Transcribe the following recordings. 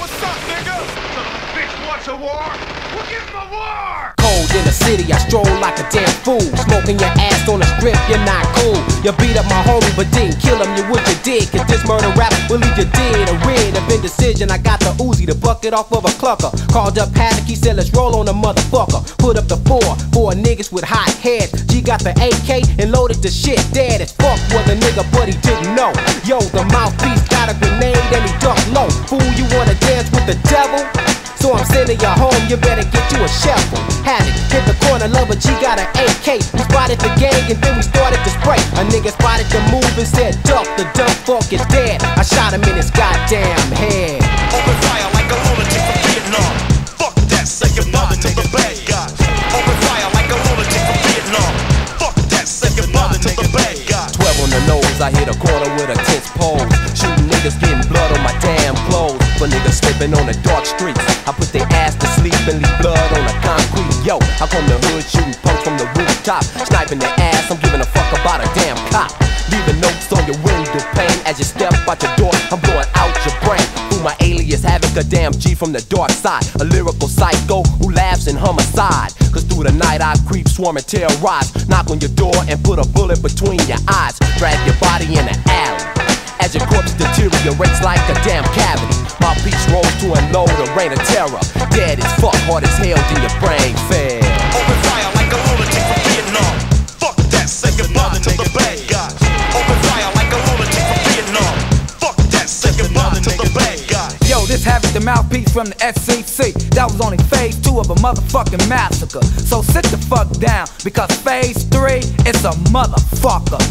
what's up, nigga? Son of a bitch wants a war? We'll give him a war! Cold in the city, I stroll like a damn fool. Smoking your ass on the strip, you're not cool. You beat up my homie, but didn't kill him, you what you did. Cause this murder rap will leave you dead. A red of indecision, I got the Uzi, the bucket off of a clucker. Called up Haddock, he said let's roll on a motherfucker. Put up the 4 niggas with hot heads. G got the AK and loaded the shit. Dead as fuck was a nigga, but he didn't know. Yo, the mouthpiece got a grenade and he ducked low. Fool, you wanna dance with the devil? So I'm sending you home, you better get you a shovel. Haddock, hit the corner, Lover G got an AK. We spotted the gang and then we started to spray. A nigga spotted the move and said, duck, the dumb fuck is dead. I shot him in his goddamn head. Open fire like a lunatic from Vietnam. Fuck that, say goodbye to the bad guys. Open fire like a lunatic from Vietnam. Fuck that, say goodbye to the bad guys. 12 on the nose, I hit a corner with a tense pose. Shooting niggas, getting blood on my damn clothes. For niggas slipping on the dark streets, I put their ass to sleep and leave blood on the concrete. Yo, I come the hood shooting punks from the rooftop, sniping their ass, I'm giving a fuck about a damn cop. Leaving notes on your window pane as you step out your door, I'm blowing out your brain. Through my alias, Havoc, a damn G from the dark side, a lyrical psycho who laughs in homicide. Cause through the night I creep, swarm and terrorize, knock on your door and put a bullet between your eyes, drag your body in the alley as your corpse deteriorates like a damn cavity. My beats rolls to unload a rain of terror. Dead as fuck, hard as hell, then your brain fell. Open fire like a lunatic from Vietnam. Fuck that, say goodbye to the bad guys. Open fire like a lunatic from Vietnam. Fuck that, say goodbye to the bad guys. Yo, this Havoc, the mouthpiece from the SCC. That was only phase 2 of a motherfucking massacre. So sit the fuck down, because phase 3, it's a motherfucker.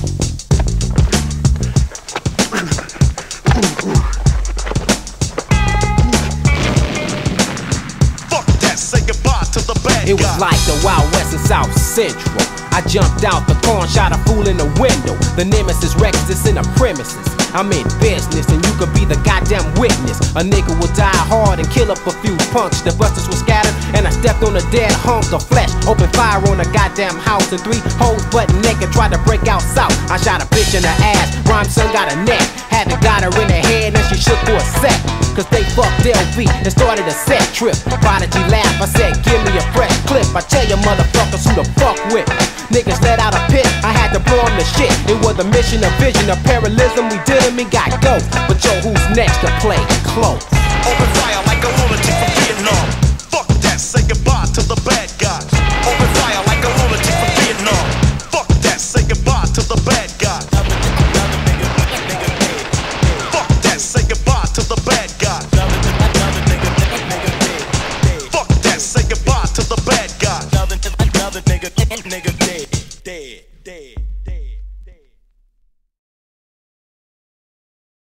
It was like the Wild West and South Central. I jumped out the car and shot a fool in the window. The nemesis Rex is in the premises. I'm in business and you could be the goddamn witness. A nigga will die hard and kill up a few punks. The busters were scattered and I stepped on a dead hunk of flesh. Opened fire on a goddamn house and 3 hoes butt naked tried to break out south. I shot a bitch in the ass, Rhyme son got a neck. Had to got her in the head and she shook for a sec. Cause they fucked LV and started a set trip. Prodigy laughed, I said give me a fresh clip. I tell you motherfuckers who to fuck with. Niggas let out a pit, I had to blow them the shit. It was a mission, a vision, a parallelism. We did them and got ghost. But yo, who's next to play close? Open fire like a lunatic from Vietnam. Fuck that, say goodbye to the bad guys. Open fire like a lunatic from Vietnam. Fuck that, say goodbye to the bad guys. Fuck that, say goodbye to the bad guys. Fuck that, say goodbye to the bad guys. Another nigga dead.